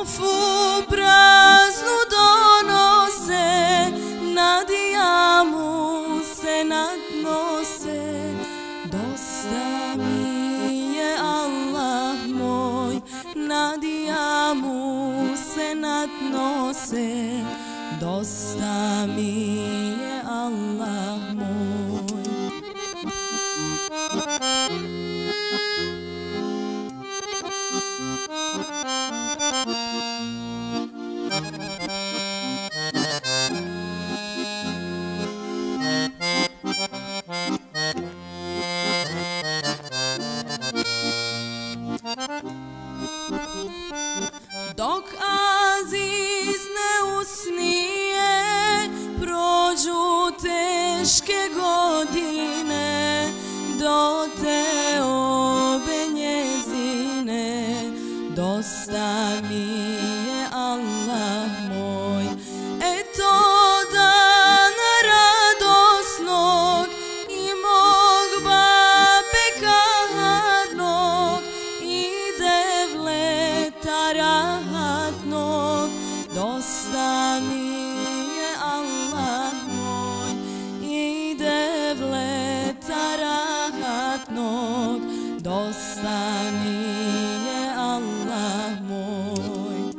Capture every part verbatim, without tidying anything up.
kofu praznu donose, nadijamu se nadnose. Dosta mi je Allah moj, nadijamu se nadnose. Dosta mi je Allah moj. Dok Aziz ne usnije, prođu teške godine, do te obe njezine. Dosta mi je Allah moj, eto dana radosnog i mog babe kaharnog i devleta rahatnog. Dosta mi je Allah moj i devleta rahatnog. Dosta mi je Allah moj.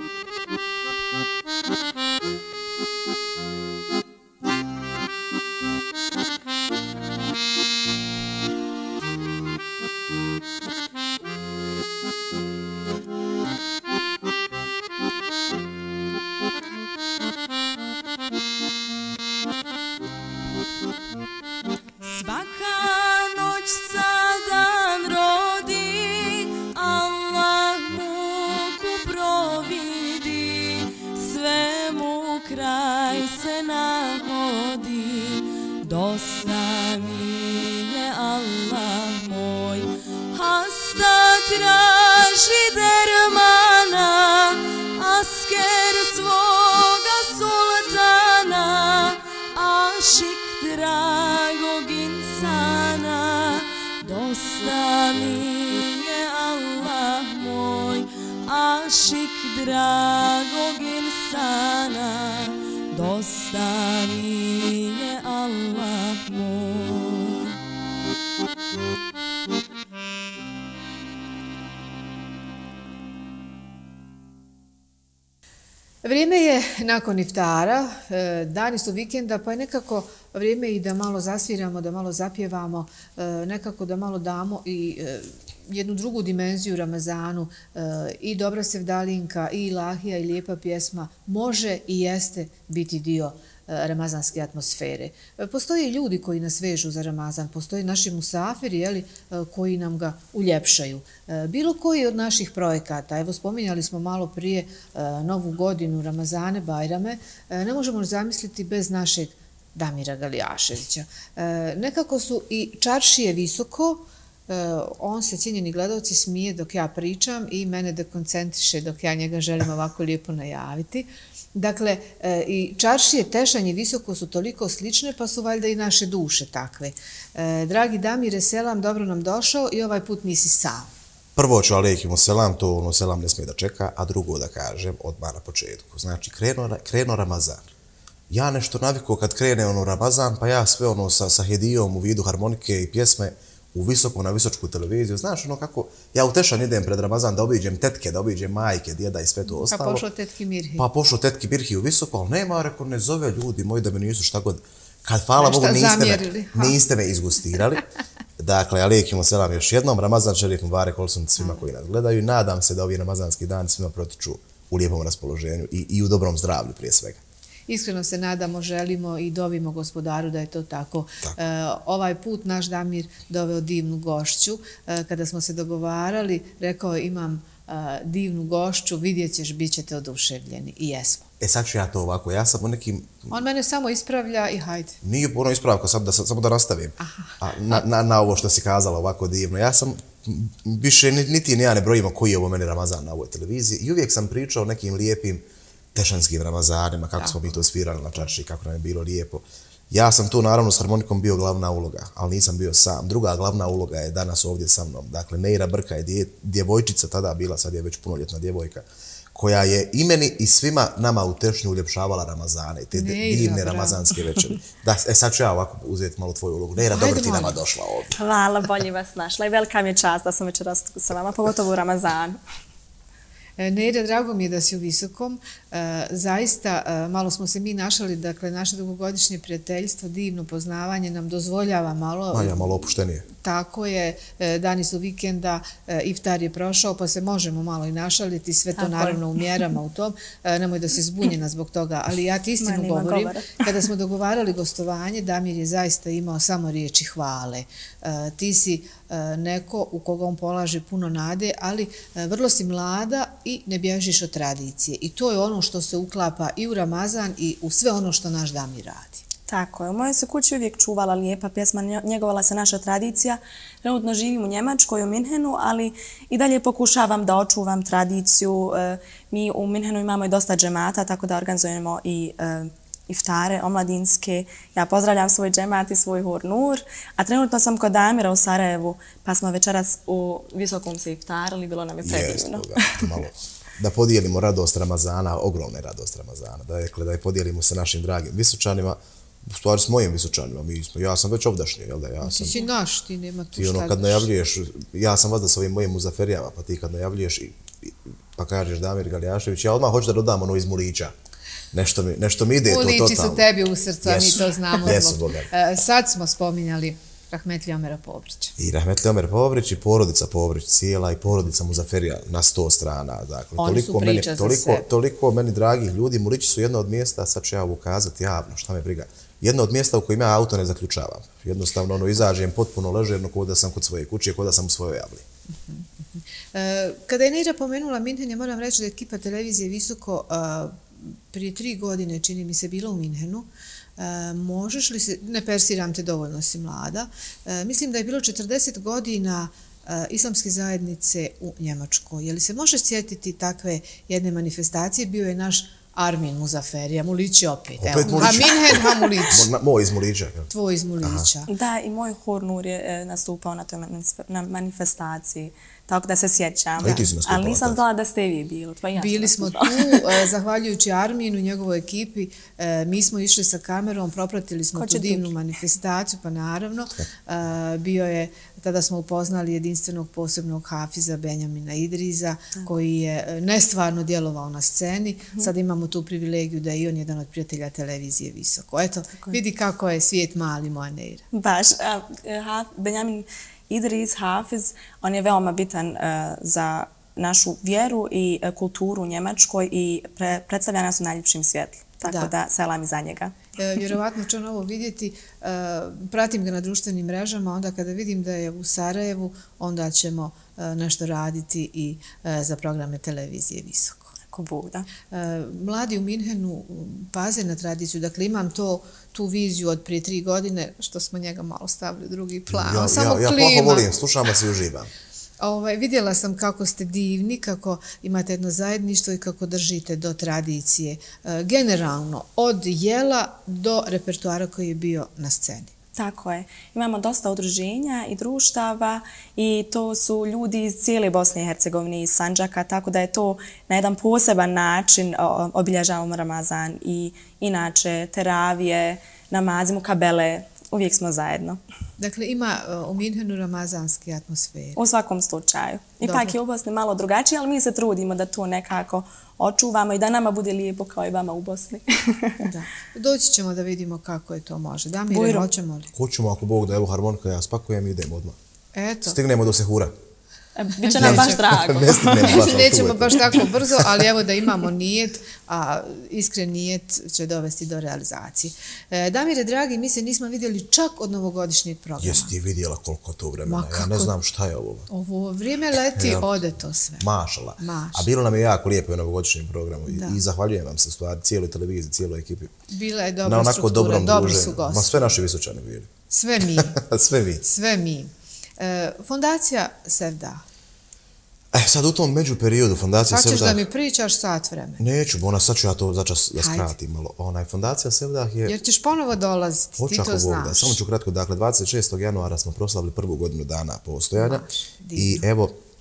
Svaka noć sadan rodi, Allah muku providi, sve mu kraj se nahodi. Dosta mi je Allah moj, hasta traži dermana, asker svoga sultana, ašik dragog insana. Dosta mi je Allah moj, ašik dragog insana. Dosta mi je Allah moj. Vrijeme je nakon iftara, dani su vikenda, pa je nekako vrijeme i da malo zasviramo, da malo zapjevamo, nekako da malo damo i jednu drugu dimenziju Ramazanu. I dobra sevdalinka, i ilahija, i lijepa pjesma može i jeste biti dio ramazanske atmosfere. Postoje ljudi koji nas vežu za Ramazan, postoje naši musafiri, jeli, koji nam ga uljepšaju. Bilo koji od naših projekata, evo spominjali smo malo prije Novu godinu, Ramazane, Bajrame, ne možemo zamisliti bez našeg Damira Galijaševića. Nekako su i čaršije visoko, on se, cijenjeni gledalci, smije dok ja pričam i mene dekoncentriše dok ja njega želim ovako lijepo najaviti. Dakle, i čaršije, tešanje visoko su toliko slične, pa su valjda i naše duše takve. Dragi Damire, selam, dobro nam došao i ovaj put nisi sam. Prvo ću alejhimu selam, to ono selam ne smije da čeka, a drugo da kažem odmah na početku. Znači, krenuo, krenuo Ramazan. Ja nešto navikao kad krene ono Ramazan, pa ja sve ono sa, sa hedijom u vidu harmonike i pjesme u visoko, na visočku televiziju. Znaš ono kako, ja u Tešan idem pred Ramazan da obiđem tetke, da obiđem majke, djeda i sve to ostalo. Pa pošlo tetki Mirhi. Pa pošlo tetki Mirhi u visoko, ali nema, reko, ne zove ljudi moji da me nisu šta god. Kad, hvala Bogu, niste me, niste me izgustirali. Dakle, alejhimu selam još jednom, Ramazan šerif mubarek olsun svima koji nas gledaju i nadam se da ovi ramazanski dan svima protiču u lijepom raspoloženju i, i u dobrom zdravlju prije svega. Iskreno se nadamo, želimo i dovimo gospodaru da je to tako. tako. E, ovaj put naš Damir doveo divnu gošću. E, kada smo se dogovarali, rekao imam a, divnu gošću, vidjet ćeš, bit ćete oduševljeni. I jesmo. E sad ću ja to ovako, ja sam u nekim... On mene samo ispravlja i hajde. Nije ono ispravka, sam da, samo da nastavim. A, na, na, na ovo što si kazala ovako divno. Ja sam, više niti ni ja ne brojimo koji je ovo meni Ramazan na ovoj televiziji i uvijek sam pričao o nekim lijepim tešanskim Ramazanima, kako smo mi to svirali na čarši, kako nam je bilo lijepo. Ja sam tu naravno s harmonikom bio glavna uloga, ali nisam bio sam. Druga glavna uloga je danas ovdje sa mnom. Dakle, Neira Brka je dje, djevojčica tada bila, sad je već punoljetna djevojka, koja je i meni i svima nama u tešnju uljepšavala Ramazane i te divne ramazanske večeri. Da, e sad ću ja ovako uzeti malo tvoju ulogu. Neira, dobro ti nama došla ovdje. Hvala, bolje vas našla i velika mi je čast da sam večeras sa vama, pogotovo u Ramazanu. Neira, drago mi je da si u Visokom. Zaista, malo smo se mi našali, dakle, naše dugogodišnje prijateljstvo, divno poznavanje nam dozvoljava malo... Maja, malo opuštenije. Tako je, dani su vikenda, iftar je prošao, pa se možemo malo i našaliti, sve to naravno u mjerama u tom. Nemoj da se zbunjena zbog toga, ali ja ti istinu govorim. Kada smo dogovarali gostovanje, Damir je zaista imao samo riječi hvale. Ti si neko u koga on polaže puno nade, ali vrlo si mlada i ne bježiš od tradicije. I to je ono što se uklapa i u Ramazan i u sve ono što naš Damir radi. Tako je. U mojoj se kući uvijek čuvala lijepa pjesma, njegovala se naša tradicija. Trenutno živim u Njemačkoj, u Minhenu, ali i dalje pokušavam da očuvam tradiciju. Mi u Minhenu imamo i dosta džemata, tako da organizujemo i iftare omladinske. Ja pozdravljam svoj džemat i svoj hurnur, a trenutno sam kod Damira u Sarajevu, pa smo večeras u Visokom se iftarili, bilo nam je predivno. Da podijelimo radost Ramazana, ogromne radost Ramazana, dakle da je podijelimo sa našim dragim Visočanima, u stvari s mojim Visočanima, mi smo, ja sam već ovdašnji, jel da, ja sam... Ti si naš, ti nema tu šta. Ti ono, kad najavljuješ, ja sam vas da s ovim mojim muzaferijama, pa ti kad najavljuješ i, pa kažeš Damir Galjašević, ja odmah hoću da dodam ono iz Mulića. Nešto mi, nešto mi ide to totalno. Mulići su tebi u srcu, a mi to znamo. Jesu, Boga. Sad smo spominjali Rahmetli Omera Pobrića. I Rahmetli Omer Pobrić i porodica Pobrić cijela i porodica Muzaferija na sto strana. Dakle, oni su priča za sve. Toliko meni dragih ljudi. Mulići su jedno od mjesta, sad ću ja ovo ukazati javno, šta me briga, jedno od mjesta u kojim ja auto ne zaključavam. Jednostavno ono, izađem potpuno ležerno kod da sam kod svoje kuće, kod da sam u svojoj javli. Kada je Neira pomenula Minhen, ja moram reći da je ekipa televizije Visoko prije tri godine, čini mi se, bila u Minhenu. Možeš li se, ne persiram te, dovoljno si mlada, mislim da je bilo četrdeset godina islamske zajednice u Njemačkoj. Je li se možeš sjetiti takve jedne manifestacije? Bio je naš Armin Muzaferija, Mulići opet. Opet Mulići. A Minhen, ha Mulići. Moj iz Mulića. Tvoj iz Mulića. Da, i moj hurnur je nastupao na toj manifestaciji. Tako da se sjećam. Ali nisam znala da ste vi bili. Bili smo tu, zahvaljujući Arminu i njegovoj ekipi. Mi smo išli sa kamerom, propratili smo tu divnu manifestaciju, pa naravno. Bio je, tada smo upoznali jedinstvenog posebnog hafiza Benjamina Idriza, koji je nestvarno djelovao na sceni. Sad imamo tu privilegiju da je i on jedan od prijatelja televizije Visoko. Eto, vidi kako je svijet mali, moja Neira. Baš. Benjamin Idris, Hafiz, on je veoma bitan uh, za našu vjeru i uh, kulturu u Njemačkoj i pre, predstavlja nas u najljepšim svjetlu. Tako da, da selam iza njega. E, vjerovatno će on ovo vidjeti. E, pratim ga na društvenim mrežama, onda kada vidim da je u Sarajevu, onda ćemo e, nešto raditi i e, za programe televizije Visoko. Ko Bog, da. E, mladi u Minhenu paze na tradiciju, dakle imam to tu viziju od prije tri godine, što smo njega malo stavili u drugi plan. Ja, Samo ja, ja klima. plaho volim, slušam vas i uživam. Ovaj, vidjela sam kako ste divni, kako imate jedno zajedništvo i kako držite do tradicije. E, generalno, od jela do repertoara koji je bio na sceni. Tako je. Imamo dosta udruženja i društava i to su ljudi iz cijele Bosne i Hercegovine, iz Sandžaka, tako da je to na jedan poseban način obilježavamo Ramazan i inače teravije, namazi, mukabele, uvijek smo zajedno. Dakle, ima u Minhenu ramazanske atmosfere. U svakom slučaju. Ipak je u Bosni malo drugačije, ali mi se trudimo da to nekako očuvamo i da nama bude lijepo kao i vama u Bosni. Da. Doći ćemo da vidimo kako je to može. Damire, hoćemo li? Hoćemo, ako Bog da, evo harmonika, ja spakujem i idemo odmah. Eto. Stignemo do sehura. Biće nam baš drago. Nećemo baš tako brzo, ali evo da imamo nijet, a iskren nijet će dovesti do realizacije. Damire, dragi, mi se nismo vidjeli čak od novogodišnjeg programa. Jesi ti vidjela koliko to vremena? Ja ne znam šta je ovo. Ovo vrijeme leti, ode to sve. Mašala. A bilo nam je jako lijepo u novogodišnjem programu i zahvaljujem vam se stvari, cijeloj televiziji, cijeloj ekipi. Bila je dobra struktura, dobri su gosti. Ma sve naši Visočani bili. Sve mi. Sve vi. Sve mi. Fondacija Sevda. E, sad u tom međuperiodu Fondacija Sevdah... Sad ćeš da mi pričaš sat vremena. Neću, bona, sad ću ja to začas da skratim malo. Onaj, Fondacija Sevdah je... Jer ćeš ponovo dolaziti, ti to znaš. Da. Samo ću kratko, dakle, dvadeset šestog januara smo proslavili prvu godinu dana postojanja. I evo,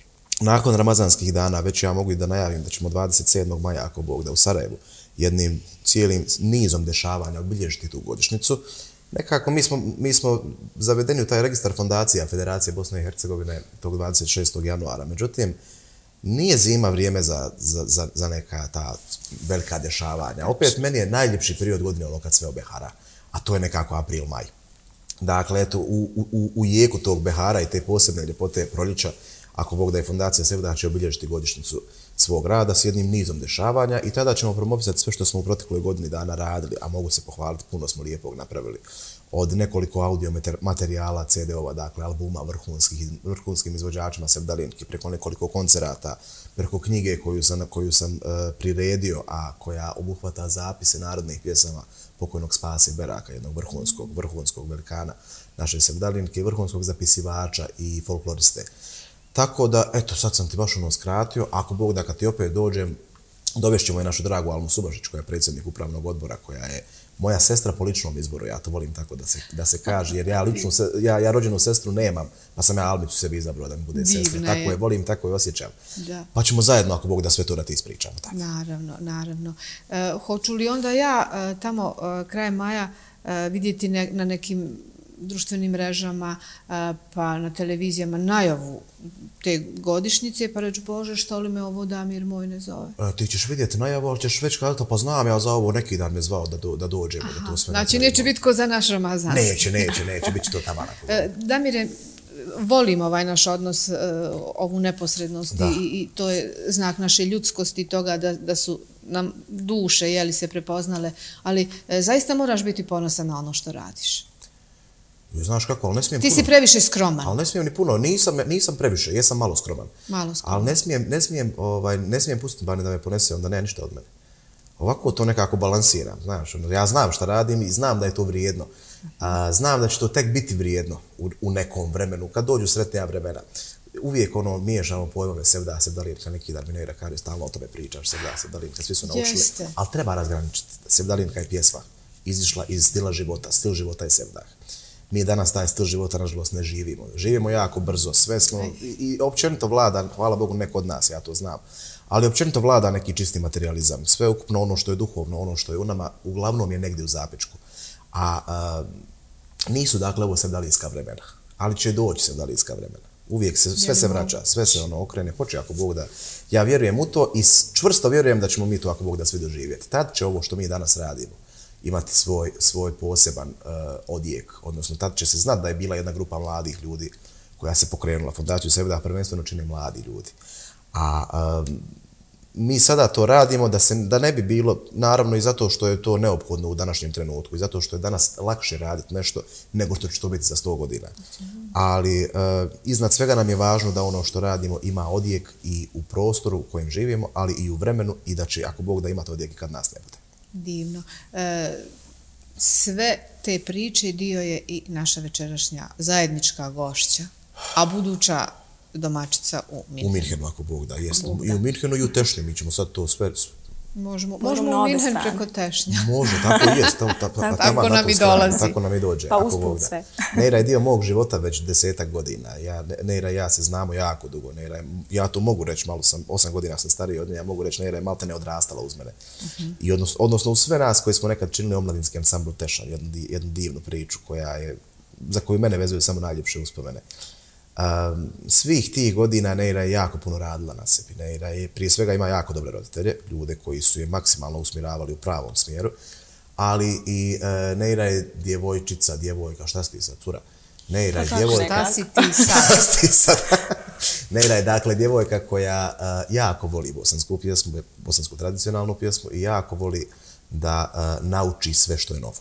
nakon ramazanskih dana, već ja mogu i da najavim da ćemo dvadeset sedmog maja, ako Bog da, u Sarajevu, jednim cijelim nizom dešavanja obilježiti tu godišnjicu. Nekako mi smo, mi smo zavedeni u taj registar fondacija Federacije Bosne i Hercegovine tog dvadeset šestog januara. Međutim, nije zima vrijeme za, za, za, za neka ta velika dešavanja. Opet, meni je najljepši period godine ono kad sve obehara, a to je nekako april, maj. Dakle, eto, u, u, u jeku tog behara i te posebne ljepote proljeća, ako Bog da je Fondacija Sevdah će obilježiti godišnjicu svog rada s jednim nizom dešavanja i tada ćemo promovisati sve što smo u protekloj godini dana radili, a mogu se pohvaliti, puno smo lijepog napravili. Od nekoliko audio materijala, ce de ova, dakle, albuma vrhunskih, vrhunskim izvođačima Sevdalinki, preko nekoliko koncerata, preko knjige koju sam, koju sam uh, priredio, a koja obuhvata zapise narodnih pjesama pokojnog Spase Beraka, jednog vrhunskog, vrhunskog velikana naše Sevdalinke, vrhunskog zapisivača i folkloriste. Tako da, eto, sad sam ti baš ono skratio. Ako Bog da kad ti opet dođem, dovešćemo i našu dragu Almu Subašić, koja je predsjednik upravnog odbora, koja je moja sestra po ličnom izboru. Ja to volim tako da se, da se kaže, jer ja, ličnu, ja, ja rođenu sestru nemam, pa sam ja Almicu sebi izabrao da mi bude Divne. Sestra. Tako je, volim, tako je osjećam. Da. Pa ćemo zajedno, ako Bog da, sve to da ti ispričamo. Tako. Naravno, naravno. E, hoću li onda ja e, tamo e, krajem maja e, vidjeti ne, na nekim društvenim mrežama, pa na televizijama najavu te godišnjice, pa reći, Bože, što li me ovo Damir moj ne zove? E, ti ćeš vidjeti najavu, ali ćeš već kazati, pa znam ja za ovo neki dan me zvao da, do, da dođemo. Aha, da to sve znači neće biti ko za naš Ramazan. Neće, neće, neće, bit će to tamo. E, Damire, volim ovaj naš odnos, ovu neposrednost i, i to je znak naše ljudskosti toga da, da su nam duše, jeli, se prepoznale, ali e, zaista moraš biti ponosan na ono što radiš. Znaš kako, ali ne smijem Ti puno. si previše skroman. Ali ne smijem ni puno, nisam, nisam previše, jesam malo skroman. Malo skroman. Ali ne smijem, ne smijem, ovaj, ne smijem pustiti bane da me ponese, onda ne ništa od mene. Ovako to nekako balansiram, znaš. Ja znam šta radim i znam da je to vrijedno. A, znam da će to tek biti vrijedno u, u nekom vremenu, kad dođu sretnija vremena. Uvijek ono miješamo pojmove Sevdah, Sevdalinka, neki dan mi Neira kaže, stalno o tome pričaš, Sevdah, Sevdalinka, svi su naučili. Jeste. Ali treba razgraničiti. Sevdalinka je pjesma, izišla iz stila života, stil života je Sevdah. Mi danas taj stil života, nažalost, ne živimo. Živimo jako brzo, sve smo, i, i općenito vlada, hvala Bogu, neko od nas, ja to znam, ali općenito vlada neki čisti materializam. Sve ukupno ono što je duhovno, ono što je u nama, uglavnom je negdje u zapečku. A, a nisu, dakle, ovo sevdalijska vremena, ali će doći sevdalijska vremena. Uvijek se, sve se vraća, sve se ono okrene, hoće ako Bog da. Ja vjerujem u to i čvrsto vjerujem da ćemo mi to, ako Bog da, svi doživjeti. Tad će ovo što mi danas radimo imati svoj, svoj poseban uh, odjek, odnosno tad će se znati da je bila jedna grupa mladih ljudi koja se pokrenula. Fondaciju Sevdah prvenstveno čine mladi ljudi. A um, mi sada to radimo da, se, da ne bi bilo, naravno i zato što je to neophodno u današnjem trenutku i zato što je danas lakše raditi nešto nego što će to biti za sto godina. Ali uh, iznad svega nam je važno da ono što radimo ima odjek i u prostoru u kojem živimo, ali i u vremenu i da će, ako Bog da, imate odjek i kad nas ne bude. Divno. E, sve te priče dio je i naša večerašnja zajednička gošća, a buduća domaćica u Minhenu. U Minhenu, ako Bog da, jest. I u Minhenu i u Tešnju, mi ćemo sad to sve... Možemo, možemo u Minhen preko Tešnja. Može, tako i jest. Ta, ta, ta, tako nam i dolazi. Tako nam i dođe, pa ako Bog da. Neira je dio mog života već desetak godina. Ja, Neira i ja se znamo jako dugo. Neira, ja to mogu reći, malo sam, osam godina sam stariji od nje, ja mogu reći, Neira je malte ne odrastala uz mene. Uh-huh. I odnos, odnosno u sve nas koji smo nekad činili omladinski ansambl Teša, jednu, jednu divnu priču koja je, za koju mene vezuju samo najljepše uspomene. Um, svih tih godina Neira je jako puno radila na sebi. Neira je, prije svega, ima jako dobre roditelje, ljude koji su je maksimalno usmjeravali u pravom smjeru, ali i uh, Neira je djevojčica, djevojka, šta si ti sad, cura? Neira je djevojka... Šta si ti sad? Šta si ti sad? Neira je, dakle, djevojka koja uh, jako voli bosansku pjesmu, bosansku tradicionalnu pjesmu i jako voli da uh, nauči sve što je novo.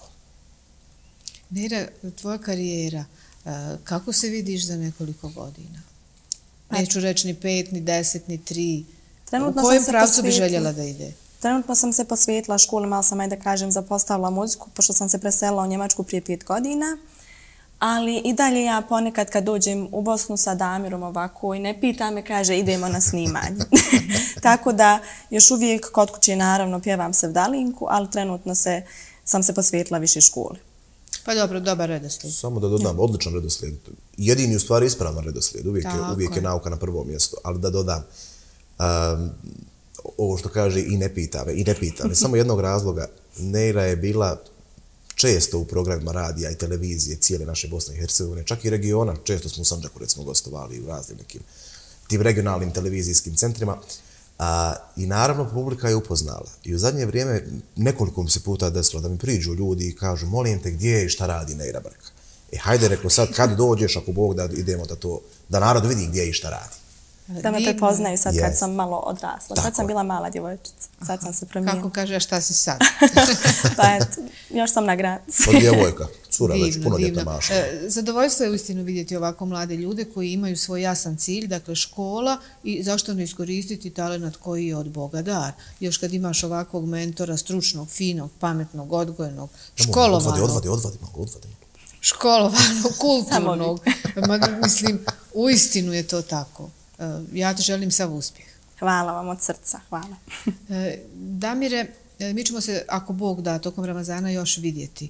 Neira, tvoja karijera, kako se vidiš za nekoliko godina? Neću reći ni pet, ni deset, ni tri. Trenutno u kojem pravcu bi željela da ide? Trenutno sam se posvetila školi, malo sam, ajde da kažem, zapostavila muziku, pošto sam se preselila u Njemačku prije pet godina. Ali i dalje ja ponekad kad dođem u Bosnu sa Damirom ovako i ne pita me, kaže idemo na snimanje. Tako da još uvijek kod kuće naravno pjevam Sevdalinku, ali trenutno se, sam se posvetila više školi. Pa dobro, dobar redoslijed. Samo da dodam, odličan redoslijed. Jedini u stvari ispravan redoslijed. Uvijek, je, uvijek je nauka na prvo mjesto. Ali da dodam, um, ovo što kaže i ne pita me, i ne pita me. Samo jednog razloga, Neira je bila često u programima radija i televizije cijele naše Bosne i Hercegovine, čak i regiona. Često smo u Sandžaku, recimo, gostovali u raznim nekim tim regionalnim televizijskim centrima. A, I naravno, publika je upoznala. I u zadnje vrijeme nekoliko mi se puta desilo da mi priđu ljudi i kažu, molim te, gdje je i šta radi Neira Brka? E, hajde, rekao, sad kad dođeš, ako Bog da idemo da to, da narod vidi gdje je i šta radi. Da me prepoznaju sad kad sam malo odrasla. Sad sam bila mala djevojčica. Sad sam se promijenila. Kako kaže, a šta si sad? Pa eto, još sam na granici. Od djevojka, cura već, punoljetna maša. Zadovoljstvo je uistinu vidjeti ovako mlade ljude koji imaju svoj jasan cilj, dakle škola, i zašto ne iskoristiti talent koji je od Boga dar. Još kad imaš ovakvog mentora, stručnog, finog, pametnog, odgojenog, školovanog. Odvadi, odvadi, odvadi, odvadi. Školovanog, kulturnog. Mislim, uistinu je to tako. Ja ti želim sav uspjeh. Hvala vam od srca, hvala. Damire, mi ćemo se, ako Bog da, tokom Ramazana još vidjeti.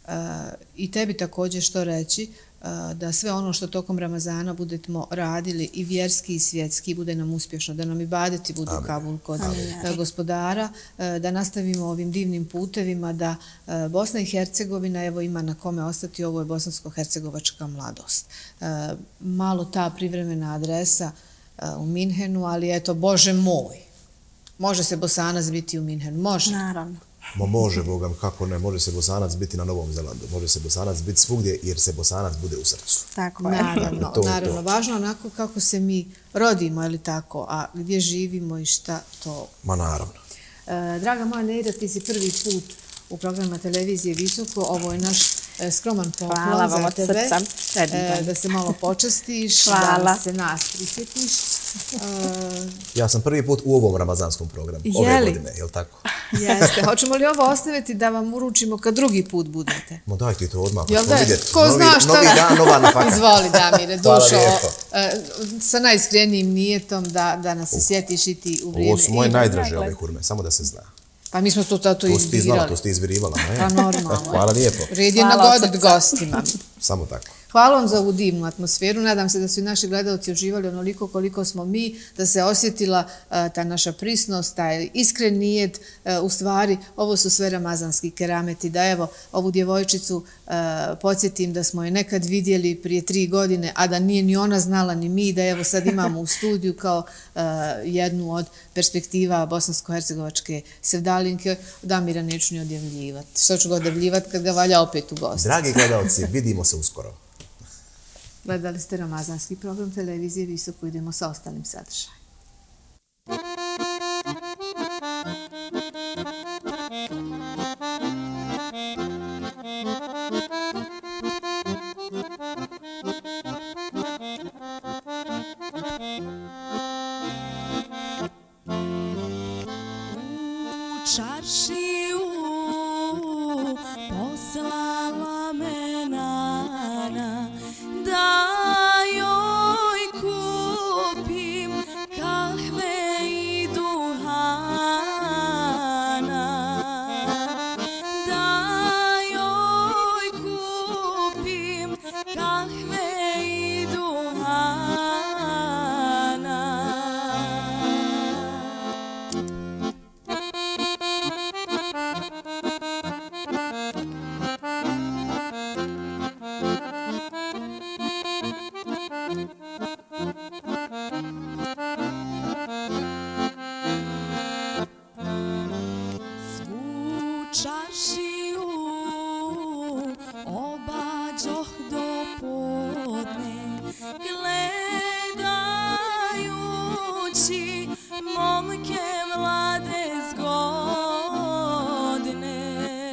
I tebi također što reći, da sve ono što tokom Ramazana budemo radili i vjerski i svjetski bude nam uspješno, da nam i badeti budu Kabul kod gospodara, da nastavimo ovim divnim putevima, da Bosna i Hercegovina evo ima na kome ostati, ovo je bosansko-hercegovačka mladost. Malo ta privremena adresa u Minhenu, ali eto, Bože moj, može se Bosanac biti u Minhenu, može. Naravno. Ma može, Bogam, kako ne, može se Bosanac biti na Novom Zelandu, može se Bosanac biti svugdje jer se Bosanac bude u srcu. Tako je. Naravno, naravno, važno onako kako se mi rodimo, ili tako, a gdje živimo i šta to... Ma naravno. Draga moja Neira, ti si prvi put u programima televizije Visoko, ovo je naš skroman poklon za tebe, da se malo počastiš, da se nas prisjetiš. Ja sam prvi put u ovom ramazanskom programu, ove godine, je li tako? Jeste. Hoćemo li ovo ostaviti da vam uručimo kad drugi put budete? Mo daj ti to odmah, pa ćemo vidjeti. Ko zna šta... Novi dan, nova nafaka. Izvoli, Damire, dušo, sa najiskrenijim nijetom da nas se sjetiš i ti u vrijeme. Ovo su moje najdraže ove hurme, samo da se zna. Pa mi smo to tato izvirali. To si ti znala, to si ti izvirivala. Pa normalno. Hvala lijepo. Red je nagodit gostima. Samo tako. Hvala vam za ovu divnu atmosferu. Nadam se da su i naši gledalci uživali onoliko koliko smo mi, da se osjetila ta naša prisnost, taj iskren nijet. U stvari, ovo su sve ramazanski kerameti. Da evo, ovu djevojčicu podsjetim da smo je nekad vidjeli prije tri godine, a da nije ni ona znala ni mi, da evo sad imamo u studiju kao jednu od perspektiva bosansko-hercegovačke sevdalinke. Damira neću ni odjavljivati. Što ću ga odjavljivati kad ga valja opet u gosti? Dragi gledalci, vidimo se uskoro. Gledali ste ramazanski program televizije Visoko, idemo sa ostalim sadržajem. U čaršiju poslala me nana da joj kupim kahve i duhana, da joj kupim kahve i duhana. Svu čaršiju obađoh do podne, gledajući momke mlade zgodne,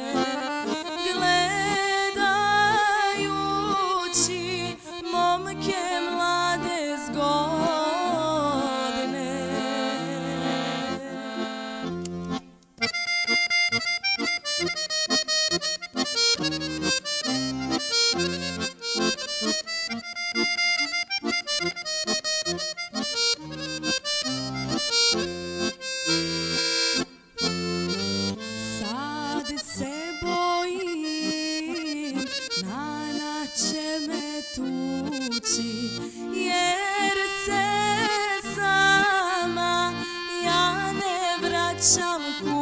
gledajući momke mlade zgodne. Thank you.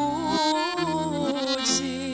kući.